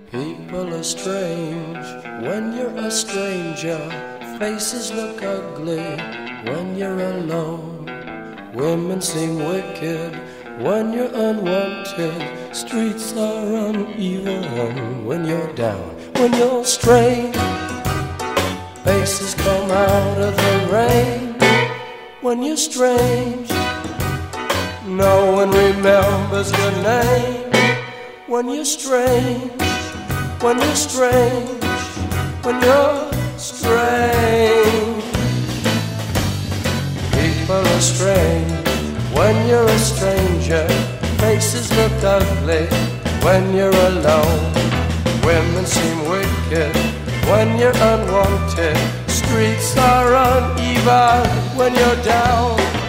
People are strange when you're a stranger. Faces look ugly when you're alone. Women seem wicked when you're unwanted. Streets are uneven when you're down. When you're strange, faces come out of the rain. When you're strange, no one remembers your name. When you're strange, when you're strange, when you're strange. People are strange when you're a stranger. Faces look ugly when you're alone. Women seem wicked when you're unwanted. Streets are uneven when you're down.